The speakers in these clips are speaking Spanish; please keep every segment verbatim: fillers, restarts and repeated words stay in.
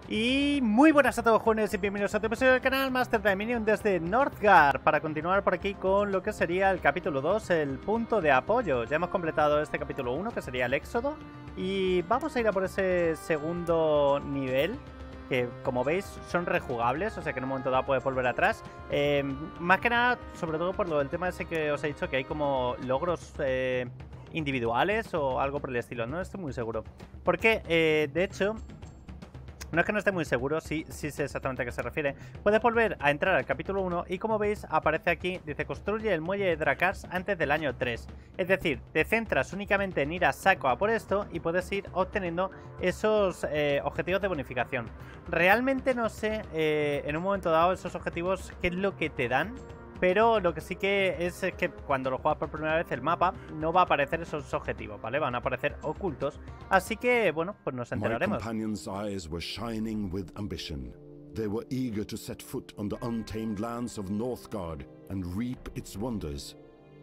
Y muy buenas a todos, jóvenes, y bienvenidos a otro episodio del canal Master Dominion desde Northgard, para continuar por aquí con lo que sería el capítulo dos, el punto de apoyo. Ya hemos completado este capítulo uno, que sería el éxodo, y vamos a ir a por ese segundo nivel, que como veis son rejugables, o sea que en un momento dado puedes volver atrás. Eh, más que nada, sobre todo por lo del tema ese que os he dicho, que hay como logros eh, individuales o algo por el estilo, no estoy muy seguro. Porque, eh, de hecho... No es que no esté muy seguro, sí, sí sé exactamente a qué se refiere. Puedes volver a entrar al capítulo uno y como veis aparece aquí, dice construye el muelle de Drakars antes del año tres. Es decir, te centras únicamente en ir a saco a por esto y puedes ir obteniendo esos eh, objetivos de bonificación. Realmente no sé eh, en un momento dado esos objetivos qué es lo que te dan. Pero lo que sí que es, es que cuando lo juegas por primera vez el mapa no va a aparecer esos objetivos, ¿vale? Van a aparecer ocultos. Así que, bueno, pues nos enteraremos. My companions' eyes were shining with ambition. They were eager to set foot on the untamed lands of Northgard and reap its wonders.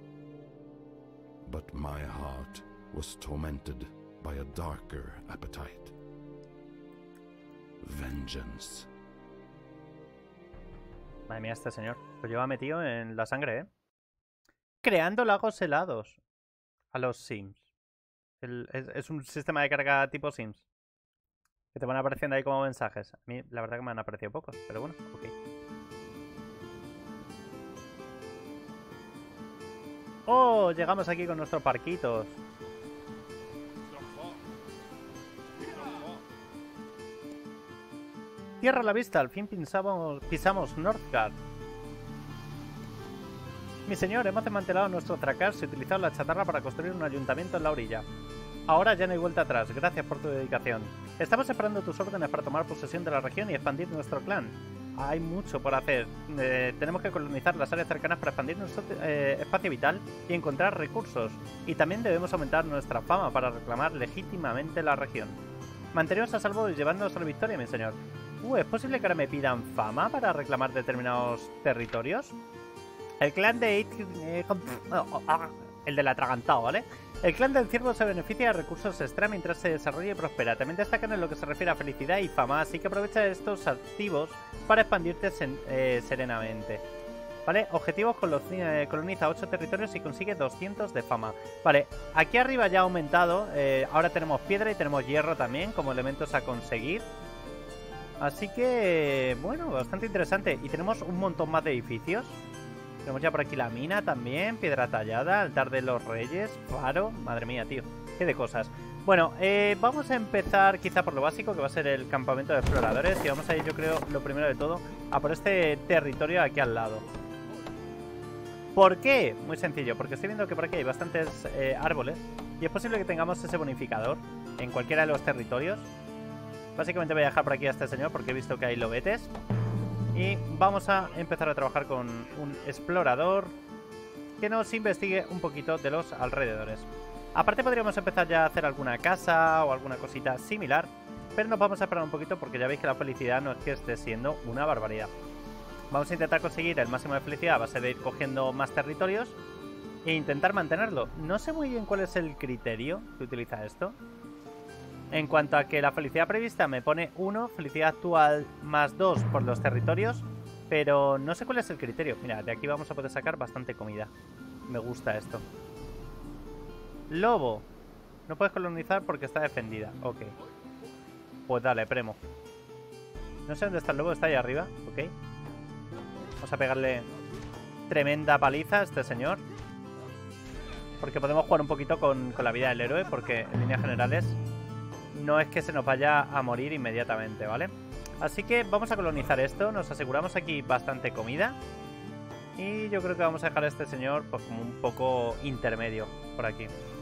But my heart was tormented by a darker appetite. Vengeance. Madre mía, este señor lo lleva metido en la sangre, ¿eh? Creando lagos helados a los Sims. El, es, es un sistema de carga tipo Sims. Que te van apareciendo ahí como mensajes. A mí la verdad que me han aparecido pocos, pero bueno, ok. ¡Oh! Llegamos aquí con nuestros parquitos. Tierra a la vista, al fin pisamos, pisamos Northgard. Mi señor, hemos desmantelado nuestro Drakars y utilizado la chatarra para construir un ayuntamiento en la orilla. Ahora ya no hay vuelta atrás, gracias por tu dedicación. Estamos esperando tus órdenes para tomar posesión de la región y expandir nuestro clan. Hay mucho por hacer. Eh, tenemos que colonizar las áreas cercanas para expandir nuestro eh, espacio vital y encontrar recursos. Y también debemos aumentar nuestra fama para reclamar legítimamente la región. Mantenemos a salvo y llevándonos a la victoria, mi señor. Uh, ¿es posible que ahora me pidan fama para reclamar determinados territorios? El clan de... Eh, el del atragantado, ¿vale? El clan del ciervo se beneficia de recursos extra mientras se desarrolla y prospera. También destacan en lo que se refiere a felicidad y fama, así que aprovecha estos activos para expandirte sen, eh, serenamente. ¿Vale? Objetivos, eh, coloniza ocho territorios y consigue doscientos de fama. Vale, aquí arriba ya ha aumentado. Eh, ahora tenemos piedra y tenemos hierro también como elementos a conseguir. Así que, bueno, bastante interesante. Y tenemos un montón más de edificios. Tenemos ya por aquí la mina también, piedra tallada, altar de los reyes, faro. Madre mía, tío, qué de cosas. Bueno, eh, vamos a empezar quizá por lo básico, que va a ser el campamento de exploradores. Y vamos a ir, yo creo, lo primero de todo, a por este territorio aquí al lado. ¿Por qué? Muy sencillo, porque estoy viendo que por aquí hay bastantes eh, árboles. Y es posible que tengamos ese bonificador en cualquiera de los territorios. Básicamente voy a dejar por aquí a este señor porque he visto que hay lobetes. Y vamos a empezar a trabajar con un explorador que nos investigue un poquito de los alrededores. Aparte podríamos empezar ya a hacer alguna casa o alguna cosita similar, pero nos vamos a esperar un poquito porque ya veis que la felicidad no es que esté siendo una barbaridad. Vamos a intentar conseguir el máximo de felicidad a base de ir cogiendo más territorios e intentar mantenerlo. No sé muy bien cuál es el criterio que utiliza esto. En cuanto a que la felicidad prevista me pone uno, felicidad actual más dos por los territorios, pero no sé cuál es el criterio. Mira, de aquí vamos a poder sacar bastante comida. Me gusta esto. Lobo. No puedes colonizar porque está defendida. Ok. Pues dale, premo. No sé dónde está el lobo, está ahí arriba. Ok. Vamos a pegarle tremenda paliza a este señor. Porque podemos jugar un poquito con, con la vida del héroe, porque en líneas generales... no es que se nos vaya a morir inmediatamente, ¿vale? Así que vamos a colonizar esto. Nos aseguramos aquí bastante comida. Y yo creo que vamos a dejar a este señor pues como un poco intermedio por aquí.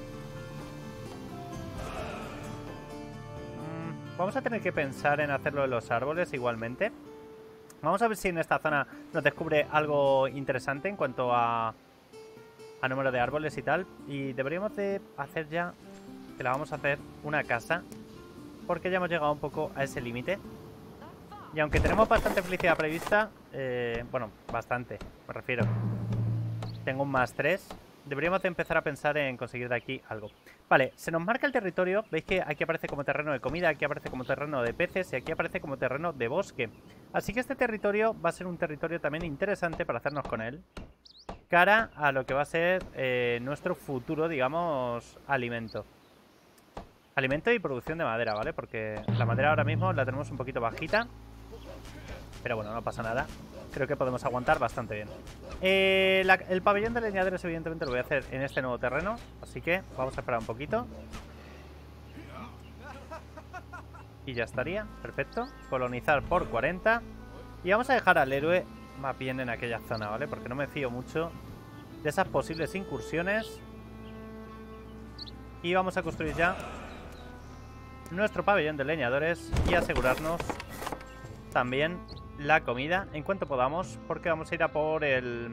Mm, vamos a tener que pensar en hacerlo de los árboles igualmente. Vamos a ver si en esta zona nos descubre algo interesante en cuanto a, a número de árboles y tal. Y deberíamos de hacer ya... que la vamos a hacer una casa, porque ya hemos llegado un poco a ese límite. Y aunque tenemos bastante felicidad prevista, eh, bueno, bastante, me refiero. Tengo un más tres, deberíamos de empezar a pensar en conseguir de aquí algo. Vale, se nos marca el territorio. Veis que aquí aparece como terreno de comida, aquí aparece como terreno de peces y aquí aparece como terreno de bosque. Así que este territorio va a ser un territorio también interesante para hacernos con él, cara a lo que va a ser eh, nuestro futuro, digamos, alimento. Alimento y producción de madera, ¿vale? Porque la madera ahora mismo la tenemos un poquito bajita. Pero bueno, no pasa nada. Creo que podemos aguantar bastante bien. Eh, la, el pabellón de leñadores evidentemente lo voy a hacer en este nuevo terreno. Así que vamos a esperar un poquito. Y ya estaría, perfecto. Colonizar por cuarenta. Y vamos a dejar al héroe más bien en aquella zona, ¿vale? Porque no me fío mucho de esas posibles incursiones. Y vamos a construir ya nuestro pabellón de leñadores y asegurarnos también la comida en cuanto podamos, porque vamos a ir a por el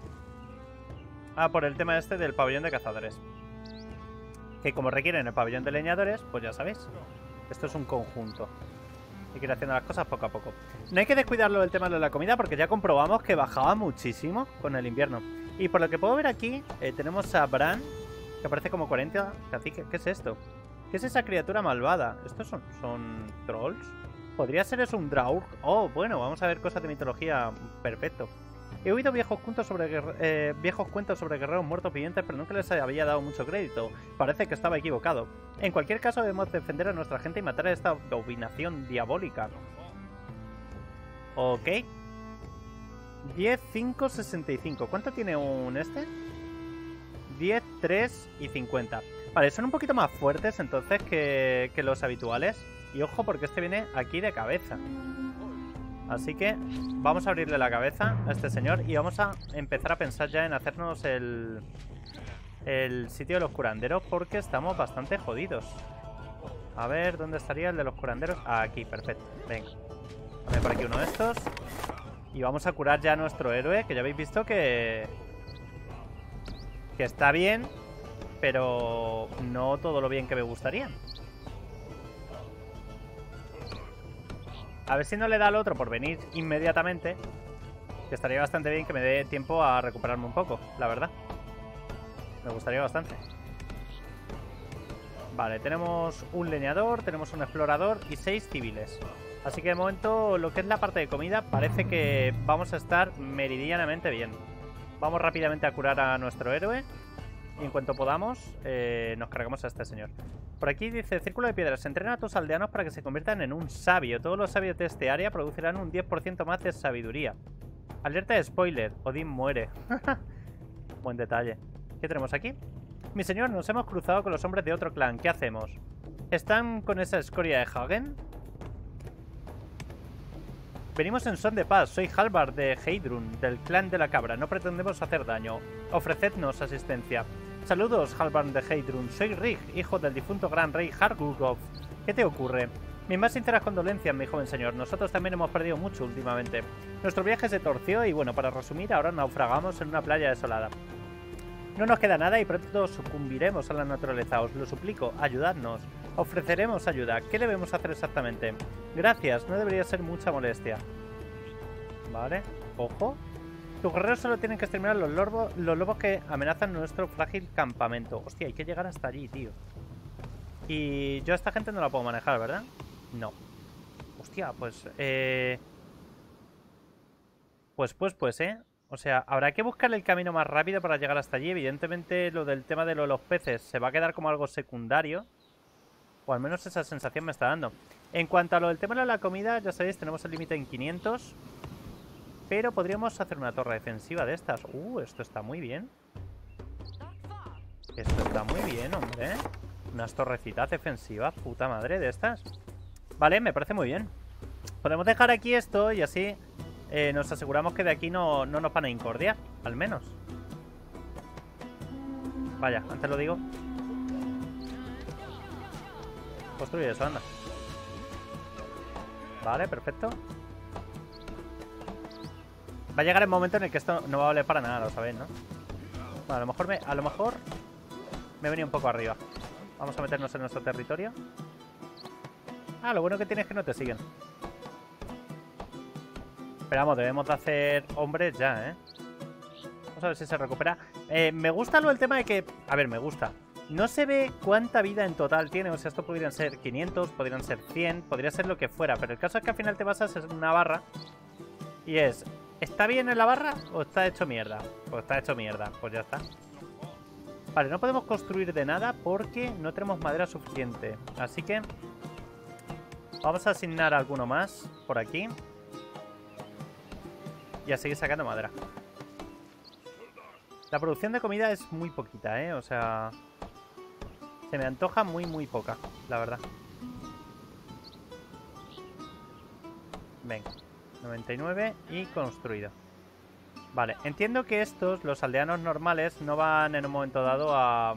a por el tema este del pabellón de cazadores, que como requieren el pabellón de leñadores, pues ya sabéis, esto es un conjunto. Hay que ir haciendo las cosas poco a poco. No hay que descuidarlo del tema de la comida, porque ya comprobamos que bajaba muchísimo con el invierno. Y por lo que puedo ver aquí, eh, tenemos a Bran, que aparece como cuarenta caciques. ¿Qué es esto? ¿Qué es esa criatura malvada? ¿Estos son, son trolls? ¿Podría ser eso un Draugr? Oh, bueno, vamos a ver cosas de mitología. Perfecto. He oído viejos cuentos sobre, eh, viejos cuentos sobre guerreros muertos vivientes, pero nunca les había dado mucho crédito. Parece que estaba equivocado. En cualquier caso, debemos defender a nuestra gente y matar a esta abominación diabólica. Ok. diez, cinco, sesenta y cinco. ¿Cuánto tiene un este? diez, tres y cincuenta. Vale, son un poquito más fuertes entonces que, que los habituales. Y ojo, porque este viene aquí de cabeza. Así que vamos a abrirle la cabeza a este señor y vamos a empezar a pensar ya en hacernos el, el sitio de los curanderos, porque estamos bastante jodidos. A ver, ¿dónde estaría el de los curanderos? Ah, aquí, perfecto. Venga. Dame por aquí uno de estos. Y vamos a curar ya a nuestro héroe, que ya habéis visto que... que está bien, pero no todo lo bien que me gustaría. A ver si no le da al otro por venir inmediatamente, que estaría bastante bien que me dé tiempo a recuperarme un poco, la verdad. Me gustaría bastante. Vale, tenemos un leñador, tenemos un explorador y seis civiles. Así que de momento lo que es la parte de comida parece que vamos a estar meridianamente bien. Vamos rápidamente a curar a nuestro héroe. Y en cuanto podamos, eh, nos cargamos a este señor. Por aquí dice, círculo de piedras. Entrena a tus aldeanos para que se conviertan en un sabio. Todos los sabios de este área producirán un diez por ciento más de sabiduría. Alerta de spoiler. Odín muere. Buen detalle. ¿Qué tenemos aquí? Mi señor, nos hemos cruzado con los hombres de otro clan. ¿Qué hacemos? ¿Están con esa escoria de Hagen? Venimos en son de paz. Soy Halvard de Heidrun, del clan de la cabra. No pretendemos hacer daño. Ofrecednos asistencia. Saludos, Halvard de Heidrun. Soy Rig, hijo del difunto gran rey Hargulgov. ¿Qué te ocurre? Mis más sinceras condolencias, mi joven señor. Nosotros también hemos perdido mucho últimamente. Nuestro viaje se torció y, bueno, para resumir, ahora naufragamos en una playa desolada. No nos queda nada y pronto sucumbiremos a la naturaleza. Os lo suplico, ayudadnos. Ofreceremos ayuda. ¿Qué debemos hacer exactamente? Gracias, no debería ser mucha molestia. Vale, ojo. Tus guerreros solo tienen que exterminar los lobos, los lobos que amenazan nuestro frágil campamento. Hostia, hay que llegar hasta allí, tío. Y yo a esta gente no la puedo manejar, ¿verdad? No. Hostia, pues... Eh... Pues, pues, pues, ¿eh? O sea, habrá que buscar el camino más rápido para llegar hasta allí. Evidentemente lo del tema de lo de los peces se va a quedar como algo secundario. O al menos esa sensación me está dando. En cuanto a lo del tema de la comida, ya sabéis, tenemos el límite en quinientos. Pero podríamos hacer una torre defensiva de estas. Uh, esto está muy bien. Esto está muy bien, hombre. Unas torrecitas defensivas, puta madre, de estas. Vale, me parece muy bien. Podemos dejar aquí esto y así eh, nos aseguramos que de aquí no, no nos van a incordiar, al menos. Vaya, antes lo digo. Construye eso, anda. Vale, perfecto. Va a llegar el momento en el que esto no va a valer para nada, lo sabéis, ¿no? Bueno, a lo mejor me, a lo mejor me he venido un poco arriba. Vamos a meternos en nuestro territorio. Ah, lo bueno que tiene es que no te siguen. Pero vamos, debemos de hacer hombres ya, ¿eh? Vamos a ver si se recupera. Eh, me gusta lo del tema de que... A ver, me gusta. No se ve cuánta vida en total tiene. O sea, esto podrían ser quinientos, podrían ser cien, podría ser lo que fuera. Pero el caso es que al final te basas en una barra. Y es... ¿Está bien en la barra o está hecho mierda? Pues está hecho mierda. Pues ya está. Vale, no podemos construir de nada porque no tenemos madera suficiente. Así que... vamos a asignar alguno más por aquí. Y a seguir sacando madera. La producción de comida es muy poquita, ¿eh? O sea... se me antoja muy, muy poca, la verdad. Venga. noventa y nueve y construido. Vale, entiendo que estos, los aldeanos normales, no van en un momento dado a...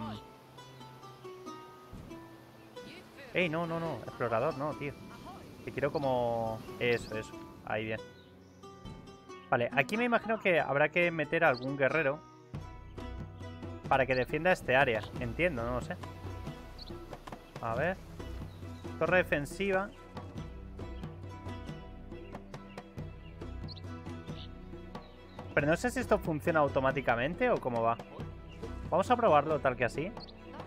¡Ey, no, no, no! Explorador, no, tío. Que quiero como... Eso, eso. Ahí bien. Vale, aquí me imagino que habrá que meter a algún guerrero para que defienda este área. Entiendo, no lo sé. A ver. Torre defensiva. Pero no sé si esto funciona automáticamente o cómo va. Vamos a probarlo tal que así.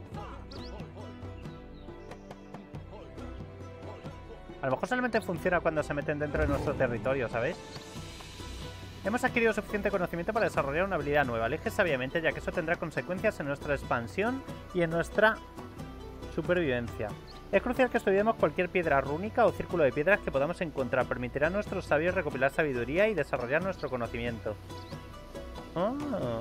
A lo mejor solamente funciona cuando se meten dentro de nuestro territorio, ¿sabéis? Hemos adquirido suficiente conocimiento para desarrollar una habilidad nueva. Elige sabiamente, ya que eso tendrá consecuencias en nuestra expansión y en nuestra supervivencia. Es crucial que estudiemos cualquier piedra rúnica o círculo de piedras que podamos encontrar. Permitirá a nuestros sabios recopilar sabiduría y desarrollar nuestro conocimiento. Oh.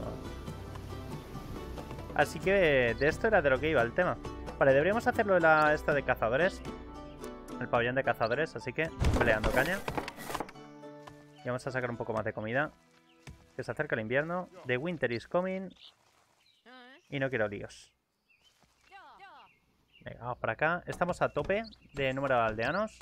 Así que de esto era de lo que iba el tema. Vale, deberíamos hacerlo de la esta de cazadores. El pabellón de cazadores, así que peleando caña. Y vamos a sacar un poco más de comida. Que se acerca el invierno. The winter is coming. Y no quiero líos. Venga, vamos para acá. Estamos a tope de número de aldeanos.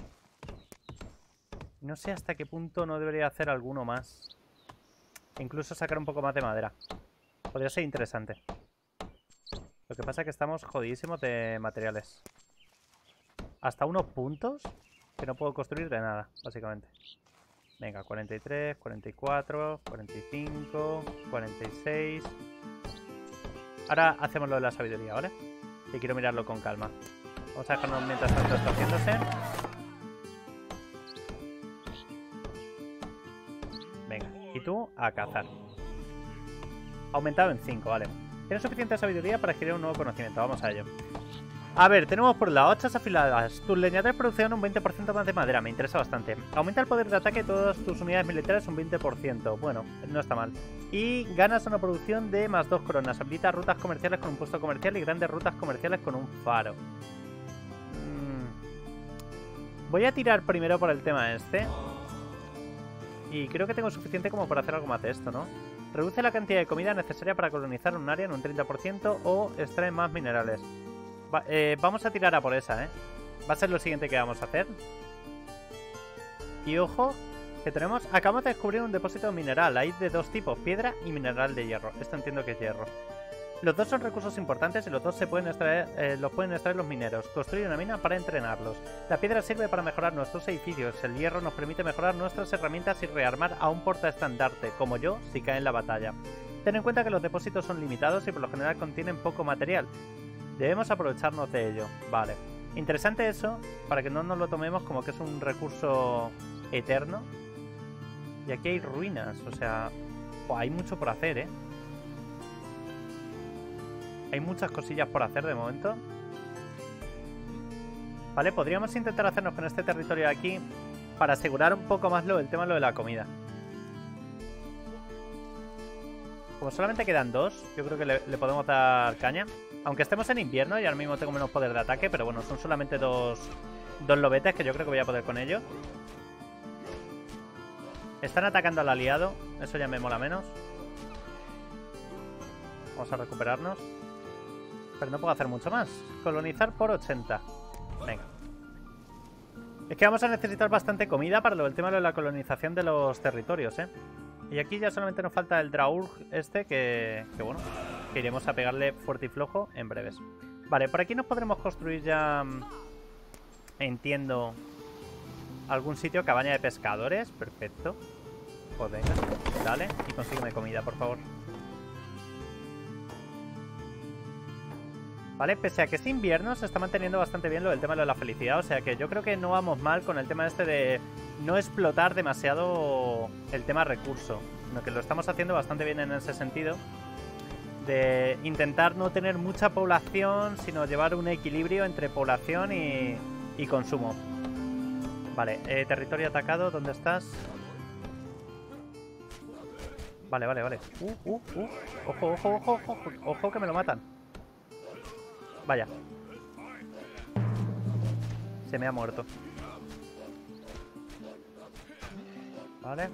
No sé hasta qué punto no debería hacer alguno más. Incluso sacar un poco más de madera. Podría ser interesante. Lo que pasa es que estamos jodidísimos de materiales. Hasta unos puntos que no puedo construir de nada, básicamente. Venga, cuarenta y tres, cuarenta y cuatro, cuarenta y cinco, cuarenta y seis. Ahora hacemos lo de la sabiduría, ¿vale? Y quiero mirarlo con calma. Vamos a dejarnos mientras tanto está haciéndose. Venga, y tú a cazar. Aumentado en cinco, vale. Tienes suficiente sabiduría para adquirir un nuevo conocimiento. Vamos a ello. A ver, tenemos por las hachas afiladas. Tus leñadores producen un veinte por ciento más de madera. Me interesa bastante. Aumenta el poder de ataque de todas tus unidades militares un veinte por ciento. Bueno, no está mal. Y ganas una producción de más dos coronas. Habilita rutas comerciales con un puesto comercial y grandes rutas comerciales con un faro. Mm. Voy a tirar primero por el tema este. Y creo que tengo suficiente como para hacer algo más de esto, ¿no? Reduce la cantidad de comida necesaria para colonizar un área en un treinta por ciento o extrae más minerales. Va, eh, vamos a tirar a por esa, ¿eh? Va a ser lo siguiente que vamos a hacer. Y ojo, que tenemos... Acabamos de descubrir un depósito mineral. Hay de dos tipos, piedra y mineral de hierro. Esto entiendo que es hierro. Los dos son recursos importantes y los dos se pueden extraer, eh, los pueden extraer los mineros. Construir una mina para entrenarlos. La piedra sirve para mejorar nuestros edificios. El hierro nos permite mejorar nuestras herramientas y rearmar a un portaestandarte, como yo, si cae en la batalla. Ten en cuenta que los depósitos son limitados y por lo general contienen poco material. Debemos aprovecharnos de ello. Vale. Interesante eso, para que no nos lo tomemos como que es un recurso eterno. Y aquí hay ruinas, o sea... Oh, hay mucho por hacer, ¿eh? Hay muchas cosillas por hacer de momento. Vale, podríamos intentar hacernos con este territorio de aquí para asegurar un poco más lo, el tema lo de la comida. Como solamente quedan dos, yo creo que le, le podemos dar caña. Aunque estemos en invierno y ahora mismo tengo menos poder de ataque, pero bueno, son solamente dos, dos lobetes que yo creo que voy a poder con ellos. Están atacando al aliado, eso ya me mola menos. Vamos a recuperarnos. Pero no puedo hacer mucho más. Colonizar por ochenta. Venga. Es que vamos a necesitar bastante comida para lo del tema de la colonización de los territorios, ¿eh? Y aquí ya solamente nos falta el Draurg este, que, que bueno, que iremos a pegarle fuerte y flojo en breves. Vale, por aquí nos podremos construir ya, entiendo, algún sitio, cabaña de pescadores. Perfecto. Pues venga, dale y consígueme comida, por favor. Vale, pese a que es invierno, se está manteniendo bastante bien lo del tema de la felicidad. O sea que yo creo que no vamos mal con el tema este de no explotar demasiado el tema recurso. Sino que lo estamos haciendo bastante bien en ese sentido. De intentar no tener mucha población, sino llevar un equilibrio entre población y, y consumo. Vale, eh, territorio atacado, ¿dónde estás? Vale, vale, vale. Uh, uh, uh. Ojo, ojo, ojo, ojo, ojo que me lo matan. Vaya. Se me ha muerto. Vale.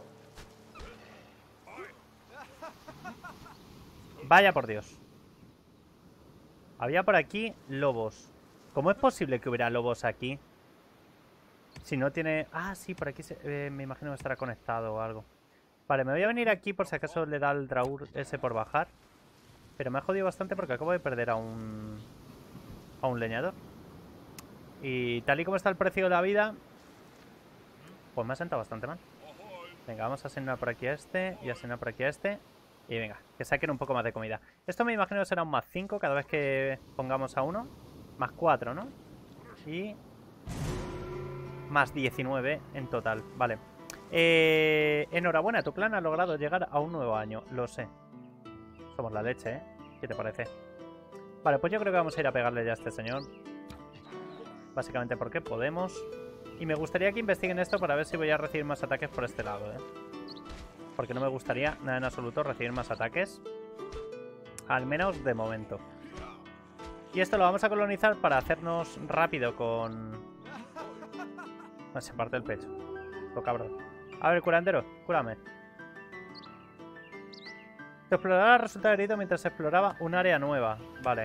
Vaya por Dios. Había por aquí lobos. ¿Cómo es posible que hubiera lobos aquí? Si no tiene... Ah, sí, por aquí se... eh, me imagino que estará conectado o algo. Vale, me voy a venir aquí por si acaso le da el Draur ese por bajar. Pero me ha jodido bastante porque acabo de perder a un... a un leñador. Y tal y como está el precio de la vida, pues me ha sentado bastante mal. Venga, vamos a asignar por aquí a este y asignar por aquí a este. Y venga, que saquen un poco más de comida. Esto me imagino que será un más cinco cada vez que pongamos a uno. Más cuatro, ¿no? Y... más diecinueve en total. Vale. Eh, enhorabuena, tu plan ha logrado llegar a un nuevo año. Lo sé. Somos la leche, ¿eh? ¿Qué te parece? Vale, pues yo creo que vamos a ir a pegarle ya a este señor. Básicamente porque podemos. Y me gustaría que investiguen esto para ver si voy a recibir más ataques por este lado, ¿eh? Porque no me gustaría nada en absoluto recibir más ataques. Al menos de momento. Y esto lo vamos a colonizar para hacernos rápido con... No, se parte el pecho. Lo cabrón. A ver, curandero, cúrame. Tu explorador resulta herido mientras exploraba un área nueva. Vale.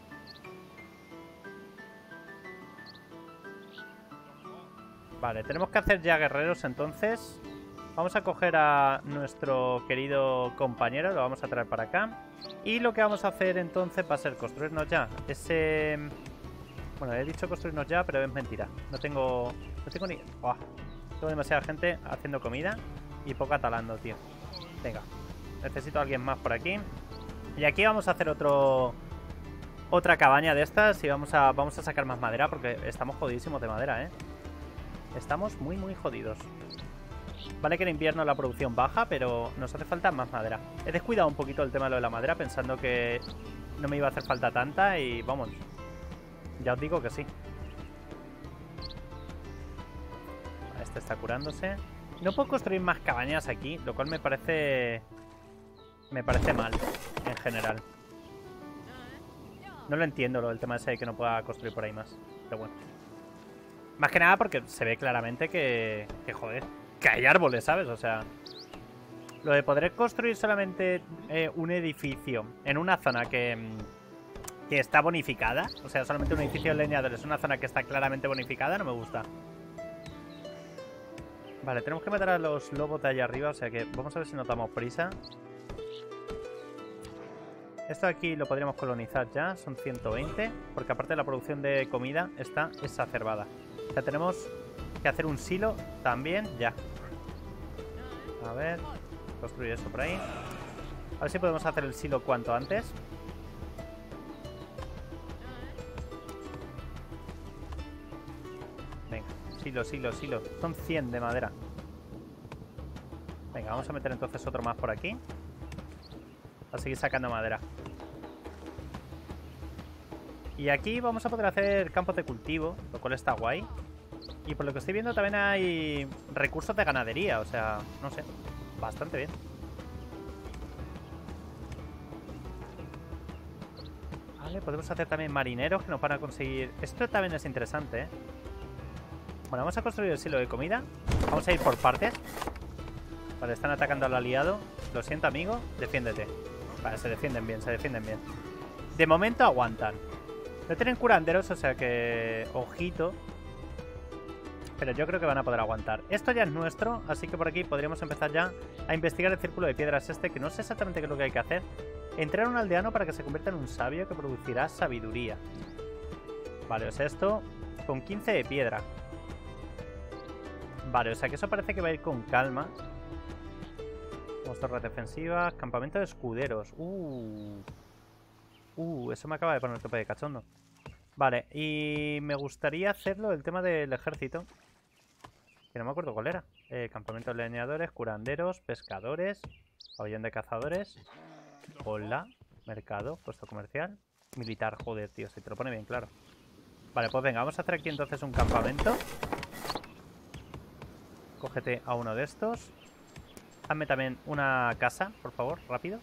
Vale, tenemos que hacer ya guerreros entonces. Vamos a coger a nuestro querido compañero, lo vamos a traer para acá. Y lo que vamos a hacer entonces va a ser construirnos ya ese... Bueno, he dicho construirnos ya, pero es mentira. No tengo... No tengo ni... ¡Oh! Tengo demasiada gente haciendo comida y poca talando, tío. Venga. Necesito a alguien más por aquí. Y aquí vamos a hacer otro... Otra cabaña de estas y vamos a, vamos a sacar más madera porque estamos jodidísimos de madera, ¿eh? Estamos muy, muy jodidos. Vale que en invierno la producción baja, pero nos hace falta más madera. He descuidado un poquito el tema de lo de la madera pensando que no me iba a hacer falta tanta y vamos, ya os digo que sí. Este está curándose. No puedo construir más cabañas aquí, lo cual me parece... Me parece mal, en general. No lo entiendo, lo del tema ese de que no pueda construir por ahí más. Pero bueno. Más que nada porque se ve claramente que... Que joder... Que hay árboles, ¿sabes? O sea, lo de poder construir solamente eh, un edificio en una zona que, que está bonificada, o sea, solamente un edificio de leñadores, una zona que está claramente bonificada, no me gusta. Vale, tenemos que matar a los lobos de allá arriba, o sea que vamos a ver si nos damos prisa. Esto aquí lo podríamos colonizar ya, son ciento veinte, porque aparte la producción de comida está exacerbada. O sea, tenemos que hacer un silo también ya. A ver, construir eso por ahí. A ver si podemos hacer el silo cuanto antes. Venga, silo, silo, silo. Son cien de madera. Venga, vamos a meter entonces otro más por aquí. A seguir sacando madera. Y aquí vamos a poder hacer campos de cultivo, lo cual está guay. Y por lo que estoy viendo también hay recursos de ganadería, o sea, no sé, bastante bien. Vale, podemos hacer también marineros que nos van a conseguir... Esto también es interesante, ¿eh? Bueno, vamos a construir el silo de comida. Vamos a ir por partes. Vale, están atacando al aliado. Lo siento, amigo, defiéndete. Vale, se defienden bien, se defienden bien. De momento aguantan. No tienen curanderos, o sea que... Ojito. Pero yo creo que van a poder aguantar. Esto ya es nuestro, así que por aquí podríamos empezar ya a investigar el círculo de piedras este, que no sé exactamente qué es lo que hay que hacer. Entrar a un aldeano para que se convierta en un sabio que producirá sabiduría. Vale, o sea, esto con quince de piedra. Vale, o sea que eso parece que va a ir con calma. Vamos, torres defensivas, campamento de escuderos. Uh. Uh, eso me acaba de poner tope de cachondo. Vale, y me gustaría hacerlo el tema del ejército. Que no me acuerdo cuál era. Eh, campamento de leñadores, curanderos, pescadores, pabellón de cazadores. Hola, mercado, puesto comercial. Militar, joder, tío, si te lo pone bien claro. Vale, pues venga, vamos a hacer aquí entonces un campamento. Cógete a uno de estos. Hazme también una casa, por favor, rápido.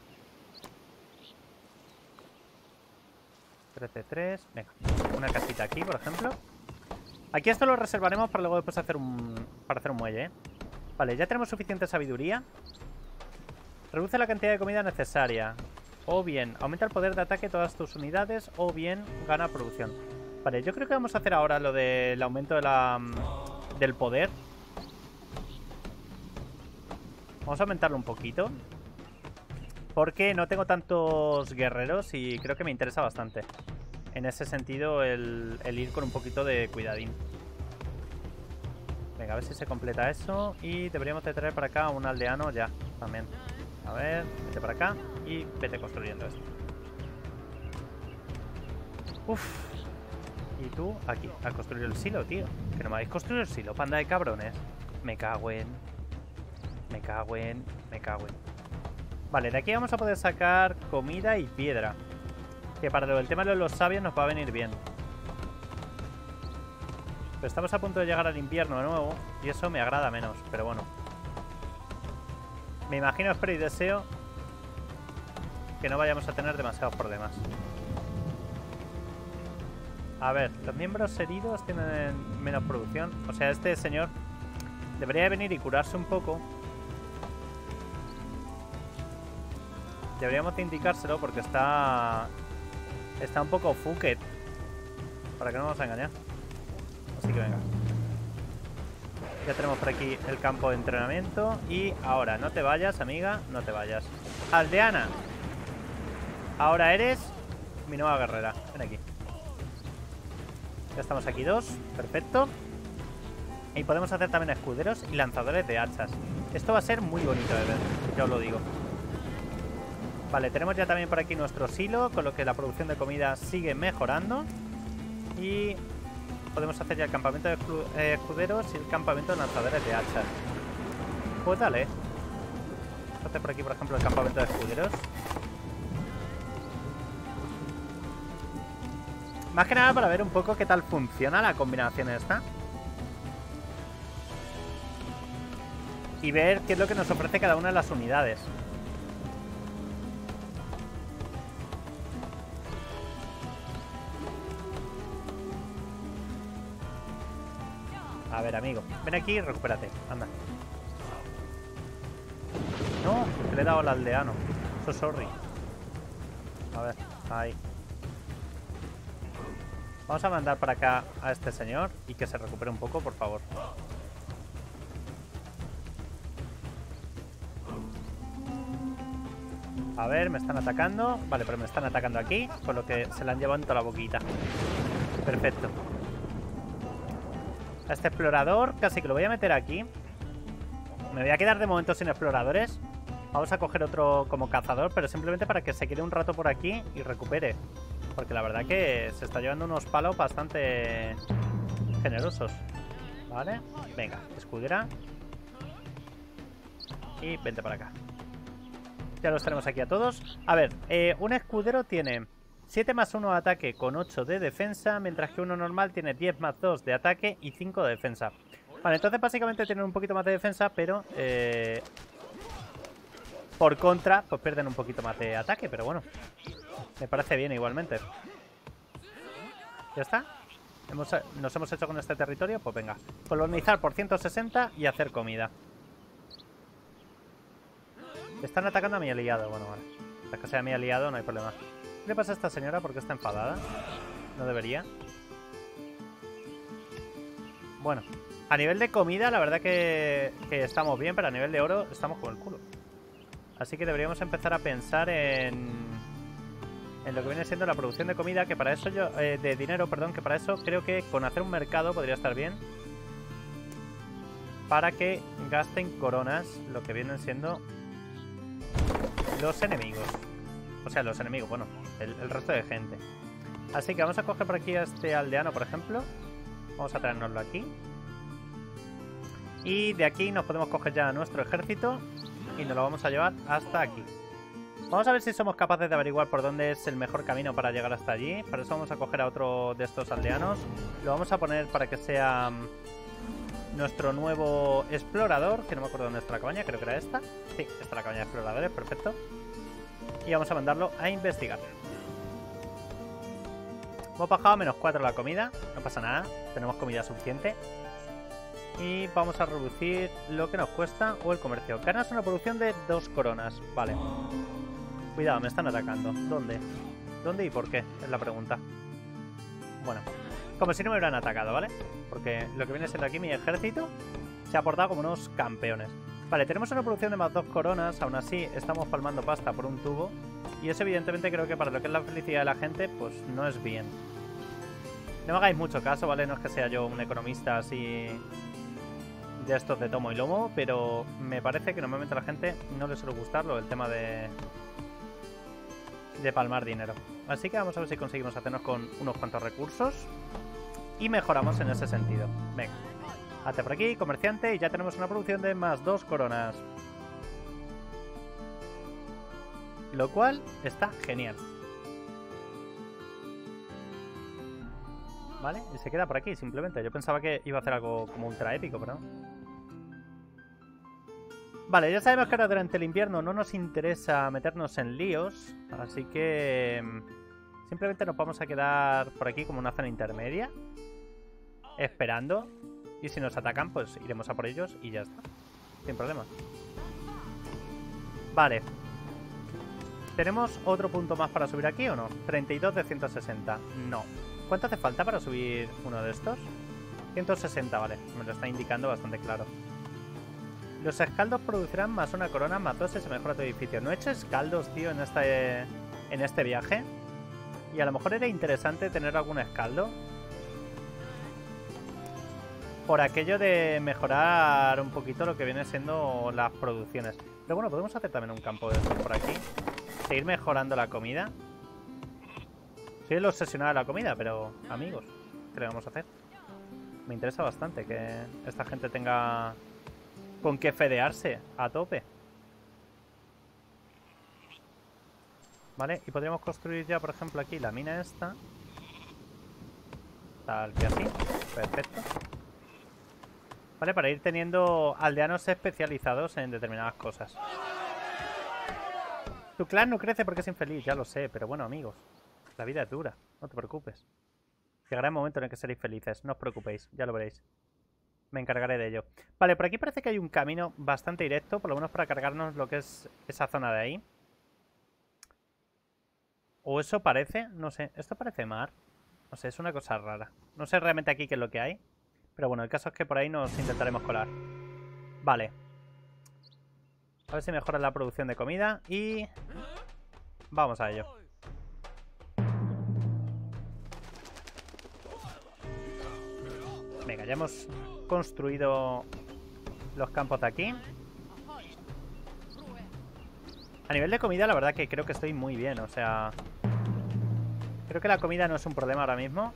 trece tres. Venga, una casita aquí, por ejemplo. Aquí esto lo reservaremos para luego después hacer un... Para hacer un muelle, ¿eh? Vale, ya tenemos suficiente sabiduría. Reduce la cantidad de comida necesaria. O bien, aumenta el poder de ataque de todas tus unidades. O bien, gana producción. Vale, yo creo que vamos a hacer ahora lo del aumento de la... Del poder. Vamos a aumentarlo un poquito. Porque no tengo tantos guerreros y creo que me interesa bastante. En ese sentido, el, el ir con un poquito de cuidadín. Venga, a ver si se completa eso. Y deberíamos de traer para acá un aldeano ya, también. A ver, vete para acá y vete construyendo esto. Uf. Y tú aquí, a construir el silo, tío. Que no me habéis construido el silo, panda de cabrones. Me cago en... Me cago en... Me cago en... Vale, de aquí vamos a poder sacar comida y piedra. Que para lo del tema de los sabios nos va a venir bien. Pero estamos a punto de llegar al invierno de nuevo. Y eso me agrada menos, pero bueno. Me imagino, espero y deseo que no vayamos a tener demasiados problemas. A ver, los miembros heridos tienen menos producción. O sea, este señor debería venir y curarse un poco. Deberíamos de indicárselo porque está... Está un poco fucket. Para que no nos vamos a engañar. Así que venga. Ya tenemos por aquí el campo de entrenamiento. Y ahora, no te vayas, amiga. No te vayas. Aldeana. Ahora eres mi nueva guerrera. Ven aquí. Ya estamos aquí dos. Perfecto. Y podemos hacer también escuderos y lanzadores de hachas. Esto va a ser muy bonito de ver. Ya os lo digo. Vale, tenemos ya también por aquí nuestro silo, con lo que la producción de comida sigue mejorando. Y podemos hacer ya el campamento de eh, escuderos y el campamento de lanzadores de hachas. Pues dale. Vamos a hacer por aquí, por ejemplo, el campamento de escuderos. Más que nada para ver un poco qué tal funciona la combinación esta. Y ver qué es lo que nos ofrece cada una de las unidades. A ver, amigo, ven aquí y recupérate. Anda. No, que le he dado al aldeano. So sorry. A ver, ahí. Vamos a mandar para acá a este señor y que se recupere un poco, por favor. A ver, me están atacando. Vale, pero me están atacando aquí, con lo que se le han llevado en toda la boquita. Perfecto. A este explorador casi que lo voy a meter aquí. Me voy a quedar de momento sin exploradores. Vamos a coger otro como cazador, pero simplemente para que se quede un rato por aquí y recupere. Porque la verdad que se está llevando unos palos bastante generosos. Vale, venga, escudera. Y vente para acá. Ya los tenemos aquí a todos. A ver, eh, un escudero tiene siete más uno de ataque con ocho de defensa, mientras que uno normal tiene diez más dos de ataque y cinco de defensa. Vale, entonces básicamente tienen un poquito más de defensa, pero eh, por contra, pues pierden un poquito más de ataque, pero bueno, me parece bien igualmente. ¿Ya está? ¿Hemos, ¿Nos hemos hecho con este territorio? Pues venga, colonizar por ciento sesenta y hacer comida. Están atacando a mi aliado, bueno, vale. Hasta que sea mi aliado no hay problema. ¿Qué le pasa a esta señora? ¿Por qué está enfadada? No debería. Bueno, a nivel de comida la verdad que, que estamos bien, pero a nivel de oro estamos con el culo. Así que deberíamos empezar a pensar en, en lo que viene siendo la producción de comida, que para eso yo, eh, de dinero, perdón, que para eso creo que con hacer un mercado podría estar bien. Para que gasten coronas lo que vienen siendo los enemigos. O sea, los enemigos, bueno, el, el resto de gente. Así que vamos a coger por aquí a este aldeano, por ejemplo. Vamos a traérnoslo aquí. Y de aquí nos podemos coger ya nuestro ejército y nos lo vamos a llevar hasta aquí. Vamos a ver si somos capaces de averiguar por dónde es el mejor camino para llegar hasta allí. Para eso vamos a coger a otro de estos aldeanos. Lo vamos a poner para que sea nuestro nuevo explorador, que no me acuerdo dónde está la cabaña, creo que era esta. Sí, esta es la cabaña de exploradores, perfecto. Y vamos a mandarlo a investigar. Hemos bajado a menos cuatro la comida, no pasa nada, tenemos comida suficiente. Y vamos a reducir lo que nos cuesta o el comercio. Ganas una producción de dos coronas, vale. Cuidado, me están atacando. ¿Dónde? ¿Dónde y por qué? Es la pregunta. Bueno, como si no me hubieran atacado, ¿vale? Porque lo que viene siendo aquí mi ejército se ha portado como unos campeones. Vale, tenemos una producción de más dos coronas. Aún así, estamos palmando pasta por un tubo. Y eso evidentemente creo que para lo que es la felicidad de la gente, pues no es bien. No me hagáis mucho caso, ¿vale? No es que sea yo un economista así de estos de tomo y lomo, pero me parece que normalmente a la gente no le suele gustarlo el tema de... de palmar dinero. Así que vamos a ver si conseguimos hacernos con unos cuantos recursos y mejoramos en ese sentido. Venga, hazte por aquí, comerciante, y ya tenemos una producción de más dos coronas, lo cual está genial. Vale, y se queda por aquí simplemente. Yo pensaba que iba a hacer algo como ultra épico, pero no. Vale, ya sabemos que ahora durante el invierno no nos interesa meternos en líos, así que simplemente nos vamos a quedar por aquí como una zona intermedia, esperando, y si nos atacan pues iremos a por ellos y ya está, sin problema. Vale, ¿tenemos otro punto más para subir aquí o no? treinta y dos de ciento sesenta, no. ¿Cuánto hace falta para subir uno de estos? ciento sesenta, vale, me lo está indicando bastante claro. Los escaldos producirán más una corona, más dos y se mejora tu edificio. No he hecho escaldos, tío, en este, en este viaje. Y a lo mejor era interesante tener algún escaldo. Por aquello de mejorar un poquito lo que viene siendo las producciones. Pero bueno, podemos hacer también un campo de esto por aquí. Seguir mejorando la comida. Soy el obsesionado de la comida, pero amigos, ¿qué le vamos a hacer? Me interesa bastante que esta gente tenga... con qué fedearse a tope. Vale, y podríamos construir ya, por ejemplo, aquí la mina esta. Tal que así. Perfecto. Vale, para ir teniendo aldeanos especializados en determinadas cosas. Tu clan no crece porque es infeliz, ya lo sé, pero bueno, amigos, la vida es dura, no te preocupes. Llegará el momento en el que seréis felices, no os preocupéis, ya lo veréis. Me encargaré de ello. Vale, por aquí parece que hay un camino bastante directo, por lo menos para cargarnos lo que es esa zona de ahí. O eso parece, no sé, esto parece mar. No sé, es una cosa rara. No sé realmente aquí qué es lo que hay. Pero bueno, el caso es que por ahí nos intentaremos colar. Vale. A ver si mejora la producción de comida y... vamos a ello. Venga, ya hemos construido los campos de aquí. A nivel de comida, la verdad que creo que estoy muy bien, o sea... creo que la comida no es un problema ahora mismo.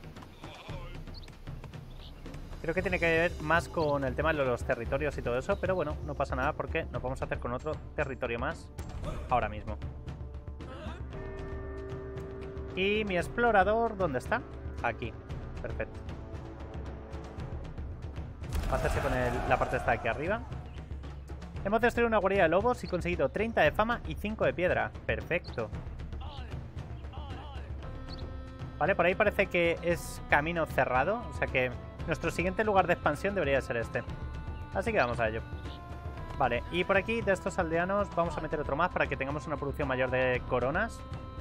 Creo que tiene que ver más con el tema de los territorios y todo eso, pero bueno, no pasa nada porque nos vamos a hacer con otro territorio más ahora mismo. Y mi explorador, ¿dónde está? Aquí, perfecto. Va a hacerse con el, la parte esta de aquí arriba. Hemos destruido una guarida de lobos y conseguido treinta de fama y cinco de piedra. Perfecto. Vale, por ahí parece que es camino cerrado. O sea que nuestro siguiente lugar de expansión debería ser este. Así que vamos a ello. Vale, y por aquí de estos aldeanos vamos a meter otro más para que tengamos una producción mayor de coronas.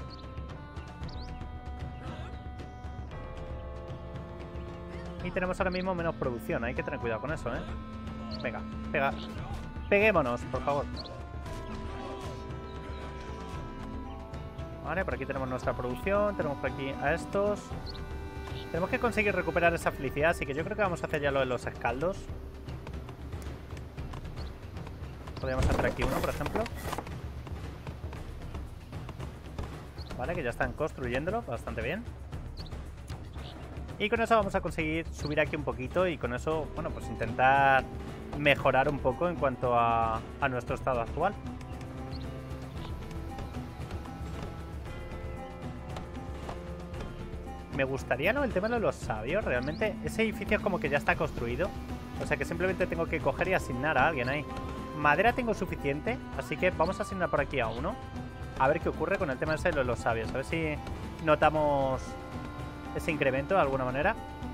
Y tenemos ahora mismo menos producción. Hay que tener cuidado con eso, ¿eh? Venga, pega. Peguémonos, por favor. Vale, por aquí tenemos nuestra producción. Tenemos por aquí a estos. Tenemos que conseguir recuperar esa felicidad. Así que yo creo que vamos a hacer ya lo de los escaldos. Podríamos hacer aquí uno, por ejemplo. Vale, que ya están construyéndolo bastante bien. Y con eso vamos a conseguir subir aquí un poquito y con eso, bueno, pues intentar mejorar un poco en cuanto a, a nuestro estado actual. Me gustaría, ¿no?, el tema de los sabios. Realmente ese edificio es como que ya está construido. O sea que simplemente tengo que coger y asignar a alguien ahí. Madera tengo suficiente, así que vamos a asignar por aquí a uno. A ver qué ocurre con el tema ese de los sabios. A ver si notamos ese incremento de alguna manera.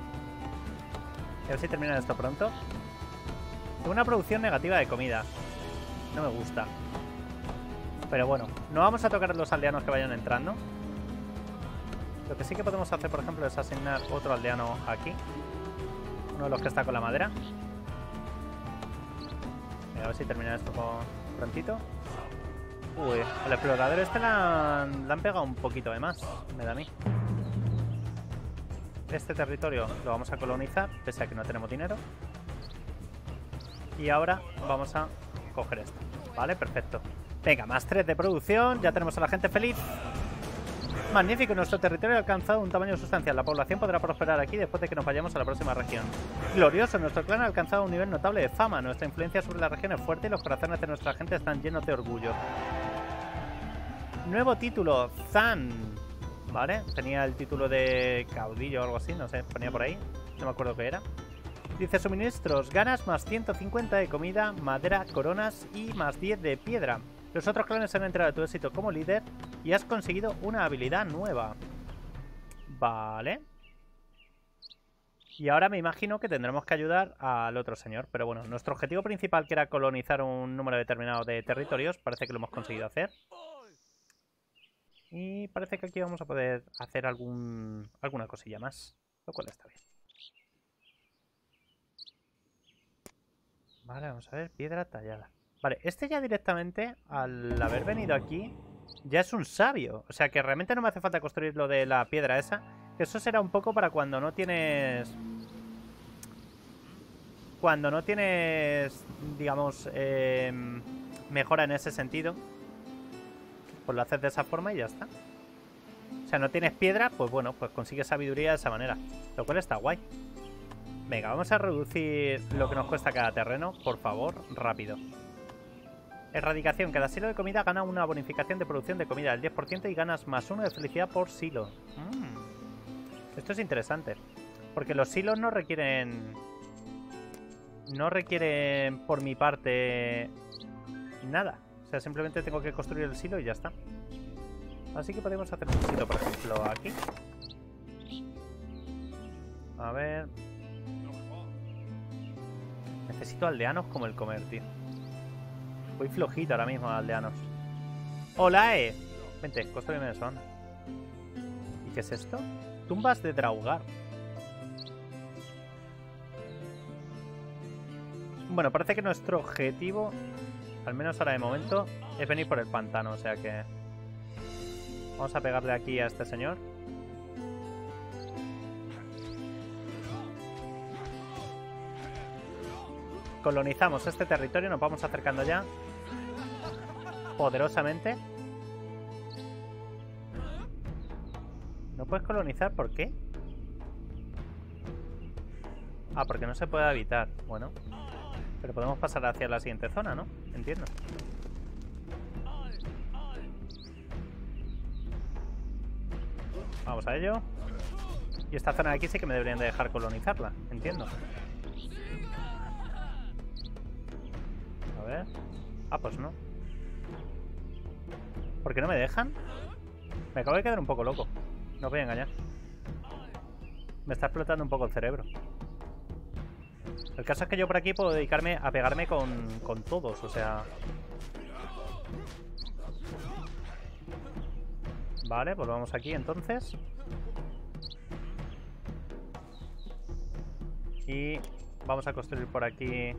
A ver si termina esto pronto. Tengo una producción negativa de comida. No me gusta. Pero bueno, no vamos a tocar a los aldeanos que vayan entrando. Lo que sí que podemos hacer, por ejemplo, es asignar otro aldeano aquí. Uno de los que está con la madera. A ver si termina esto con... prontito. Uy, al explorador este le han, le han pegado un poquito de más, me da a mí. Este territorio lo vamos a colonizar, pese a que no tenemos dinero. Y ahora vamos a coger esto. Vale, perfecto. Venga, más tres de producción, ya tenemos a la gente feliz. Magnífico, nuestro territorio ha alcanzado un tamaño sustancial. La población podrá prosperar aquí después de que nos vayamos a la próxima región. Glorioso, nuestro clan ha alcanzado un nivel notable de fama. Nuestra influencia sobre la región es fuerte y los corazones de nuestra gente están llenos de orgullo. Nuevo título, Zan. Vale, tenía el título de caudillo o algo así, no sé, ponía por ahí. No me acuerdo qué era. Dice suministros, ganas más ciento cincuenta de comida, madera, coronas y más diez de piedra. Los otros clanes han enterado de tu éxito como líder y has conseguido una habilidad nueva. Vale. Y ahora me imagino que tendremos que ayudar al otro señor. Pero bueno, nuestro objetivo principal, que era colonizar un número determinado de territorios, parece que lo hemos conseguido hacer. Y parece que aquí vamos a poder hacer algún alguna cosilla más, lo cual está bien. Vale, vamos a ver, piedra tallada. Vale, este ya directamente, al haber venido aquí, ya es un sabio. O sea que realmente no me hace falta construir lo de la piedra esa. Que eso será un poco para cuando no tienes... Cuando no tienes, digamos, eh, mejora en ese sentido. Pues lo haces de esa forma y ya está. O sea, no tienes piedra, pues bueno, pues consigues sabiduría de esa manera. Lo cual está guay. Venga, vamos a reducir lo que nos cuesta cada terreno, por favor, rápido. Erradicación. Cada silo de comida gana una bonificación de producción de comida del diez por ciento y ganas más uno de felicidad por silo. Mm. Esto es interesante. Porque los silos no requieren... No requieren, por mi parte, nada. O sea, simplemente tengo que construir el silo y ya está. Así que podemos hacer un silo, por ejemplo, aquí. A ver... Necesito aldeanos como el comer, tío. Voy flojito ahora mismo, aldeanos. ¡Hola, eh! Vente, construyeme eso, anda. ¿Y qué es esto? Tumbas de Draugar. Bueno, parece que nuestro objetivo, al menos ahora de momento, es venir por el pantano, o sea que... Vamos a pegarle aquí a este señor. Colonizamos este territorio, nos vamos acercando ya poderosamente. ¿No puedes colonizar? ¿Por qué? Ah, porque no se puede habitar. Bueno, pero podemos pasar hacia la siguiente zona, ¿no? Entiendo. Vamos a ello. Y esta zona de aquí sí que me deberían de dejar colonizarla. Entiendo. A ver. Ah, pues no. ¿Por qué no me dejan? Me acabo de quedar un poco loco. No os voy a engañar. Me está explotando un poco el cerebro. El caso es que yo por aquí puedo dedicarme a pegarme con, con todos, o sea... Vale, pues vamos aquí entonces. Y vamos a construir por aquí...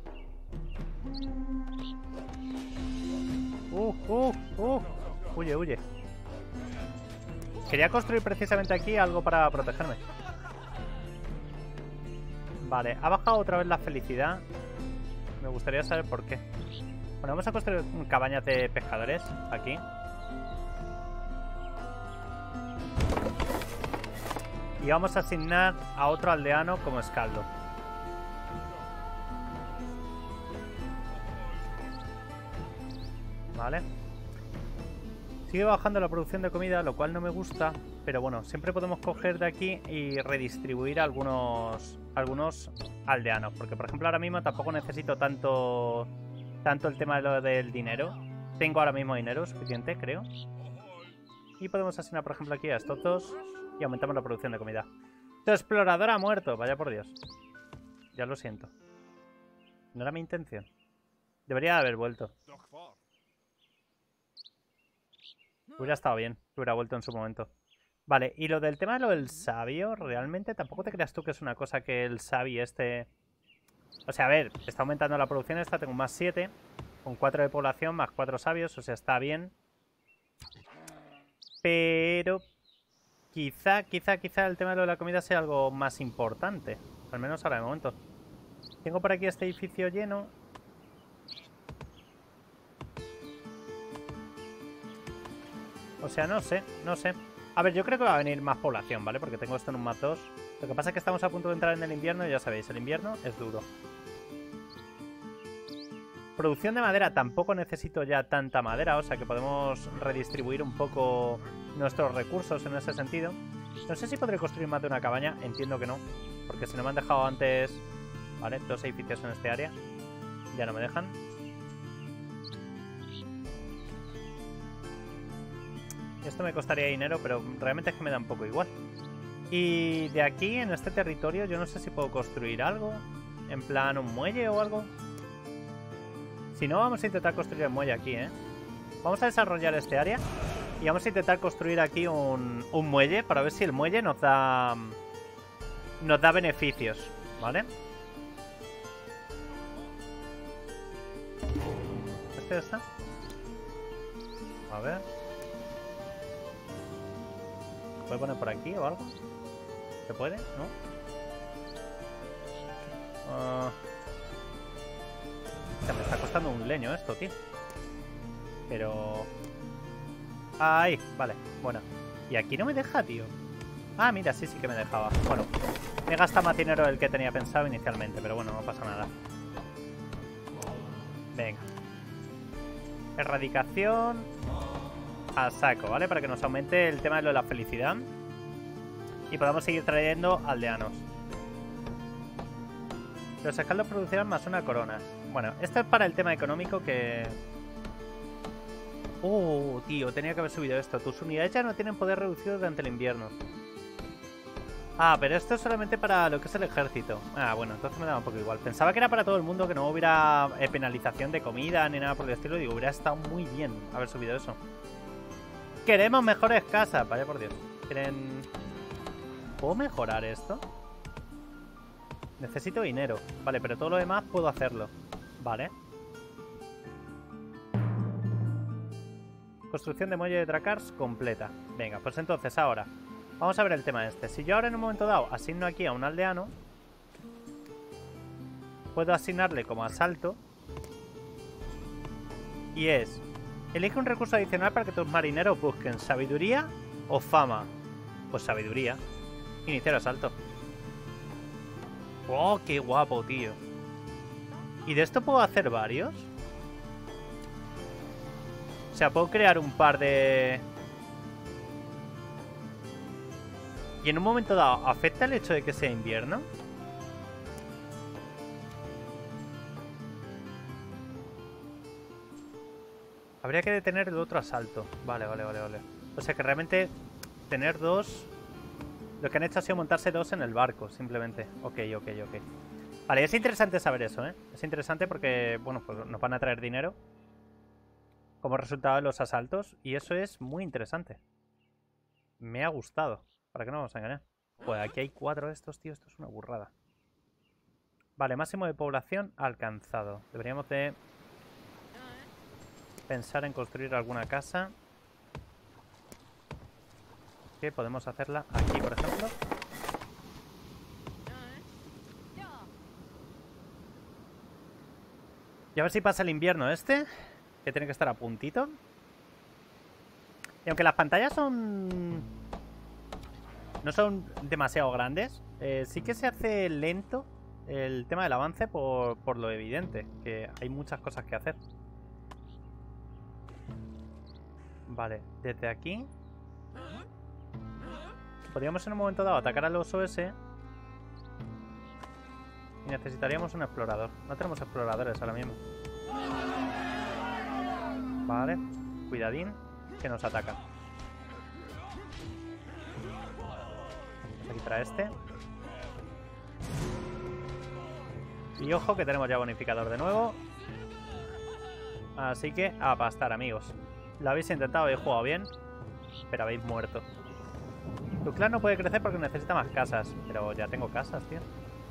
Uh, uh, uh. Huye, huye. Quería construir precisamente aquí algo para protegerme. Vale, ha bajado otra vez la felicidad. Me gustaría saber por qué. Bueno, vamos a construir cabañas de pescadores aquí. Y vamos a asignar a otro aldeano como escaldo. Vale. Sigue bajando la producción de comida, lo cual no me gusta. Pero bueno, siempre podemos coger de aquí y redistribuir algunos algunos aldeanos. Porque por ejemplo ahora mismo tampoco necesito tanto tanto el tema de lo del dinero. Tengo ahora mismo dinero suficiente, creo. Y podemos asignar por ejemplo aquí a estos dos y aumentamos la producción de comida. Tu explorador ha muerto, vaya por Dios. Ya lo siento. No era mi intención. Debería haber vuelto. Hubiera estado bien, hubiera vuelto en su momento. Vale, y lo del tema de lo del sabio, realmente tampoco te creas tú que es una cosa que el sabio este... O sea, a ver, está aumentando la producción esta, tengo un más siete, con cuatro de población, más cuatro sabios, o sea, está bien. Pero... Quizá, quizá, quizá el tema de lo de la comida sea algo más importante. Al menos ahora de momento. Tengo por aquí este edificio lleno. O sea, no sé, no sé. A ver, yo creo que va a venir más población, ¿vale? Porque tengo esto en un más dos. Lo que pasa es que estamos a punto de entrar en el invierno y ya sabéis, el invierno es duro. Producción de madera, tampoco necesito ya tanta madera, o sea que podemos redistribuir un poco nuestros recursos en ese sentido. No sé si podré construir más de una cabaña, entiendo que no. Porque si no me han dejado antes, ¿vale? Dos edificios en este área. Ya no me dejan. Esto me costaría dinero, pero realmente es que me da un poco igual. Y de aquí, en este territorio, yo no sé si puedo construir algo. En plan, un muelle o algo. Si no, vamos a intentar construir el muelle aquí, ¿eh? Vamos a desarrollar este área. Y vamos a intentar construir aquí un, un muelle para ver si el muelle nos da... Nos da beneficios, ¿vale? ¿Este está? A ver... ¿Se puede poner por aquí o algo? ¿Se puede? ¿No? Uh... O sea, me está costando un leño esto, tío. Pero... Ahí, vale, bueno. Y aquí no me deja, tío. Ah, mira, sí, sí que me dejaba. Bueno, me gasta más dinero del que tenía pensado inicialmente, pero bueno, no pasa nada. Venga. Erradicación... a saco, ¿vale? Para que nos aumente el tema de lo de la felicidad y podamos seguir trayendo aldeanos. Los escaldos producirán más una corona. Bueno, esto es para el tema económico que... Uh, tío, tenía que haber subido esto. Tus unidades ya no tienen poder reducido durante el invierno. Ah, pero esto es solamente para lo que es el ejército. Ah, bueno, entonces me daba un poco igual. Pensaba que era para todo el mundo, que no hubiera eh, penalización de comida ni nada por el estilo. Digo, hubiera estado muy bien haber subido eso. Queremos mejores casas. Vaya por Dios. Quieren... ¿Puedo mejorar esto? Necesito dinero. Vale, pero todo lo demás puedo hacerlo. Vale. Construcción de muelle de Drakkars completa. Venga, pues entonces ahora vamos a ver el tema este. Si yo ahora en un momento dado asigno aquí a un aldeano, puedo asignarle como asalto. Y es... Elige un recurso adicional para que tus marineros busquen sabiduría o fama. Pues sabiduría. Iniciar asalto. ¡Oh, qué guapo, tío! ¿Y de esto puedo hacer varios? O sea, puedo crear un par de... ¿Y en un momento dado afecta el hecho de que sea invierno? Habría que detener el otro asalto. Vale, vale, vale, vale. O sea que realmente tener dos... Lo que han hecho ha sido montarse dos en el barco, simplemente. Ok, ok, ok. Vale, es interesante saber eso, ¿eh? Es interesante porque, bueno, pues nos van a traer dinero como resultado de los asaltos. Y eso es muy interesante. Me ha gustado. ¿Para qué no vamos a engañar? Pues aquí hay cuatro de estos, tío. Esto es una burrada. Vale, máximo de población alcanzado. Deberíamos de pensar en construir alguna casa. Que podemos hacerla aquí, por ejemplo. Y a ver si pasa el invierno este, que tiene que estar a puntito. Y aunque las pantallas son... No son demasiado grandes. Eh, sí que se hace lento el tema del avance por, por lo evidente, que hay muchas cosas que hacer. Vale, desde aquí podríamos en un momento dado atacar al oso ese. Y necesitaríamos un explorador. No tenemos exploradores ahora mismo. Vale, cuidadín, que nos ataca. Vamos a quitar a este. Y ojo que tenemos ya bonificador de nuevo. Así que a pastar, amigos. Lo habéis intentado, habéis jugado bien, pero habéis muerto. Tu clan no puede crecer porque necesita más casas. Pero ya tengo casas, tío.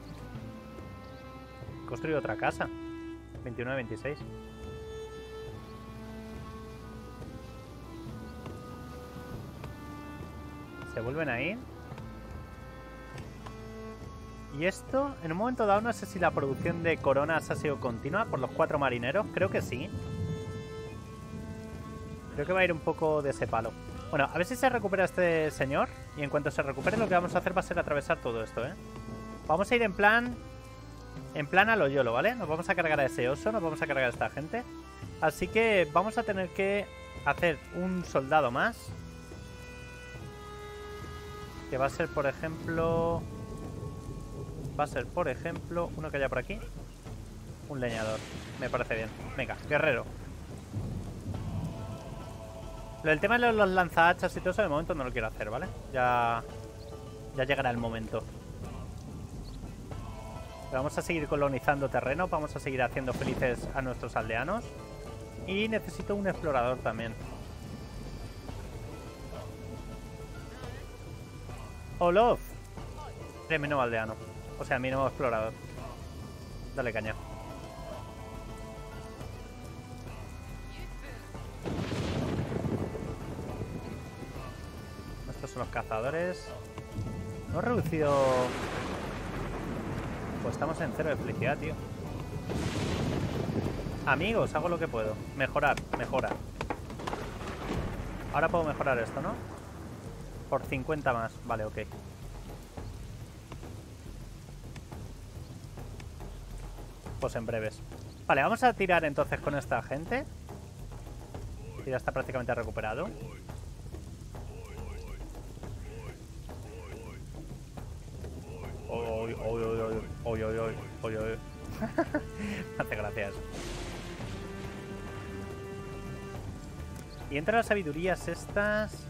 Construir otra casa. veintinueve veintiséis. Se vuelven a ir. Y esto, en un momento dado, no sé si la producción de coronas ha sido continua por los cuatro marineros. Creo que sí. Creo que va a ir un poco de ese palo. Bueno, a ver si se recupera este señor. Y en cuanto se recupere, lo que vamos a hacer va a ser atravesar todo esto, ¿eh? Vamos a ir en plan... En plan a lo YOLO, ¿vale? Nos vamos a cargar a ese oso, nos vamos a cargar a esta gente. Así que vamos a tener que hacer un soldado más. Que va a ser, por ejemplo... Va a ser, por ejemplo, uno que haya por aquí. Un leñador. Me parece bien. Venga, guerrero. Lo del tema de los lanzahachas y todo eso, de momento no lo quiero hacer, ¿vale? Ya... Ya llegará el momento. Pero vamos a seguir colonizando terreno. Vamos a seguir haciendo felices a nuestros aldeanos. Y necesito un explorador también. Olof. Eres mi nuevo aldeano. O sea, mi nuevo explorador. Dale caña. Estos son los cazadores. No he reducido... Pues estamos en cero de felicidad, tío. Amigos, hago lo que puedo. Mejorar, mejorar. Ahora puedo mejorar esto, ¿no? Por cincuenta más. Vale, ok. Pues en breves. Vale, vamos a tirar entonces con esta gente. Que ya está prácticamente recuperado. Oy, oy, oy, oy, oy, oy, oy, oy, oy. Hace gracias. Y entre las sabidurías estas...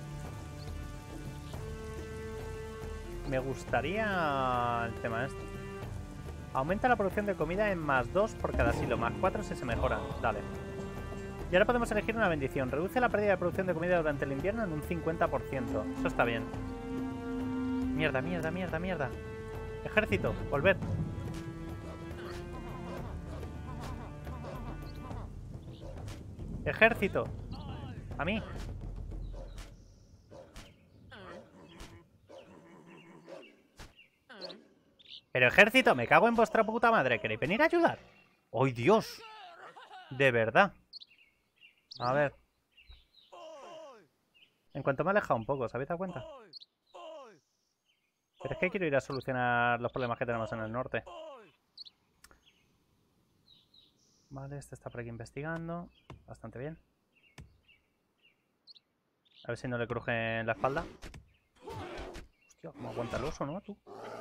Me gustaría el tema este. Aumenta la producción de comida en más dos por cada silo, más cuatro si se mejora. Dale. Y ahora podemos elegir una bendición. Reduce la pérdida de producción de comida durante el invierno en un cincuenta por ciento. Eso está bien. Mierda, mierda, mierda, mierda. Ejército, volved. Ejército. A mí. Pero ejército, me cago en vuestra puta madre. ¿Queréis venir a ayudar? ¡Ay, Dios! De verdad. A ver. En cuanto me he alejado un poco, ¿os habéis dado cuenta? Pero es que quiero ir a solucionar los problemas que tenemos en el norte. Vale, este está por aquí investigando. Bastante bien. A ver si no le cruje en la espalda. Hostia, cómo aguanta el oso, ¿no? Tú.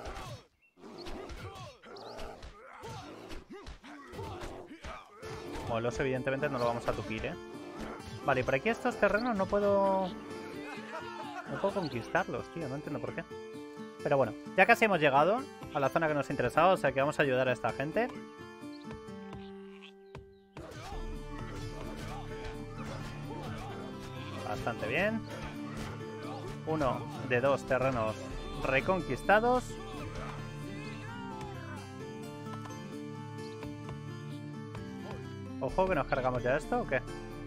Bueno, el oso evidentemente no lo vamos a tupir, ¿eh? Vale, y por aquí estos terrenos no puedo... No puedo conquistarlos, tío. No entiendo por qué. Pero bueno, ya casi hemos llegado a la zona que nos interesaba, o sea que vamos a ayudar a esta gente. Bastante bien. Uno de dos terrenos reconquistados. Ojo, que nos cargamos ya esto, ¿o qué?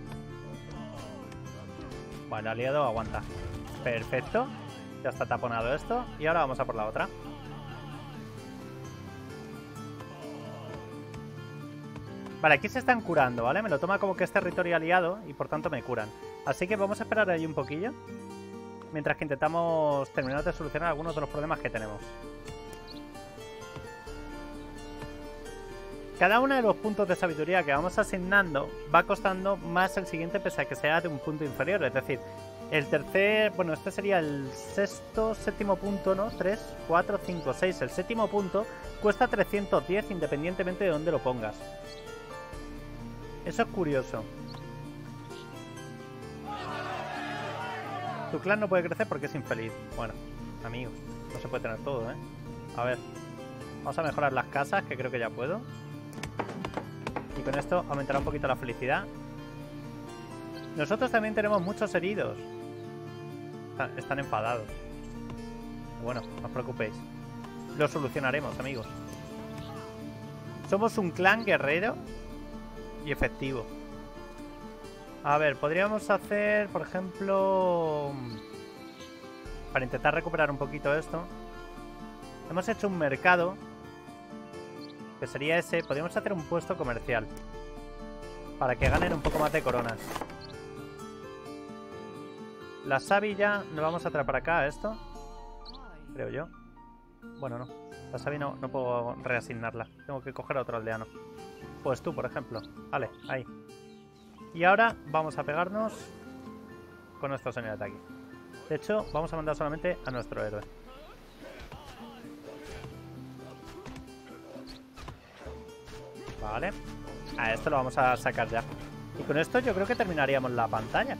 Bueno, aliado aguanta. Perfecto. Ya está taponado esto. Y ahora vamos a por la otra. Vale, aquí se están curando, ¿vale? Me lo toma como que es territorio aliado y por tanto me curan. Así que vamos a esperar ahí un poquillo. mientras que intentamos terminar de solucionar algunos de los problemas que tenemos. Cada uno de los puntos de sabiduría que vamos asignando va costando más el siguiente pese a que sea de un punto inferior. Es decir, el tercer... Bueno, este sería el sexto, séptimo punto, ¿no? tres, cuatro, cinco, seis. El séptimo punto cuesta trescientos diez independientemente de dónde lo pongas. Eso es curioso. Tu clan no puede crecer porque es infeliz. Bueno, amigos, no se puede tener todo, ¿eh? A ver, vamos a mejorar las casas, que creo que ya puedo. Y con esto aumentará un poquito la felicidad. Nosotros también tenemos muchos heridos. Están, están enfadados. Bueno, no os preocupéis. Lo solucionaremos, amigos. Somos un clan guerrero y efectivo. A ver, podríamos hacer, por ejemplo... Para intentar recuperar un poquito esto. Hemos hecho un mercado. Que sería ese. Podríamos hacer un puesto comercial. Para que ganen un poco más de coronas. La Sabi ya nos vamos a traer para acá esto. Creo yo. Bueno, no. La Sabi no, no puedo reasignarla. Tengo que coger a otro aldeano. Pues tú, por ejemplo. Vale, ahí. Y ahora vamos a pegarnos con nuestro señor de ataque. De hecho, vamos a mandar solamente a nuestro héroe. Vale. A esto lo vamos a sacar ya. Y con esto yo creo que terminaríamos la pantalla.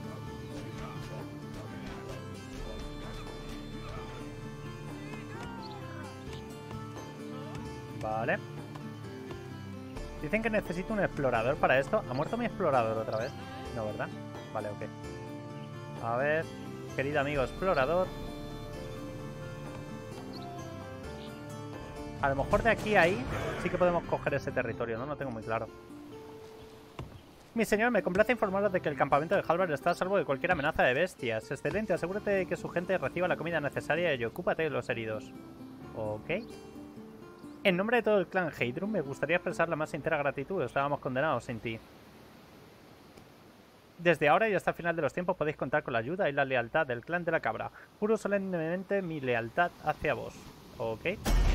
Vale. Dicen que necesito un explorador para esto. ¿Ha muerto mi explorador otra vez? No, ¿verdad? Vale, ok. A ver, querido amigo explorador. A lo mejor de aquí a ahí sí que podemos coger ese territorio, ¿no? No tengo muy claro. Mi señor, me complace informaros de que el campamento de Halvard está a salvo de cualquier amenaza de bestias. Excelente, asegúrate de que su gente reciba la comida necesaria y ocúpate de los heridos. Ok. En nombre de todo el clan Heidrun, me gustaría expresar la más sincera gratitud. Estábamos condenados sin ti. Desde ahora y hasta el final de los tiempos podéis contar con la ayuda y la lealtad del clan de la cabra. Juro solemnemente mi lealtad hacia vos. Ok.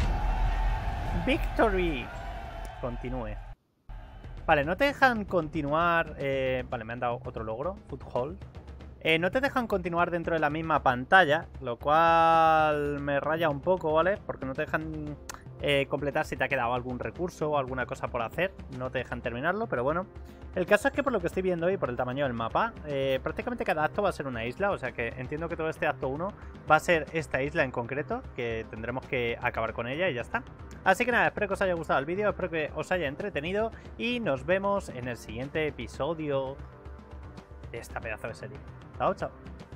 Victory. Continúe. Vale, no te dejan continuar... Eh, vale, me han dado otro logro. Foothold. Eh, no te dejan continuar dentro de la misma pantalla, lo cual me raya un poco, ¿vale? Porque no te dejan... Eh, completar si te ha quedado algún recurso o alguna cosa por hacer. No te dejan terminarlo, pero bueno. El caso es que por lo que estoy viendo y por el tamaño del mapa, eh, prácticamente cada acto va a ser una isla. O sea que entiendo que todo este acto uno va a ser esta isla en concreto, que tendremos que acabar con ella y ya está. Así que nada, espero que os haya gustado el vídeo, espero que os haya entretenido y nos vemos en el siguiente episodio de esta pedazo de serie. Chao, chao.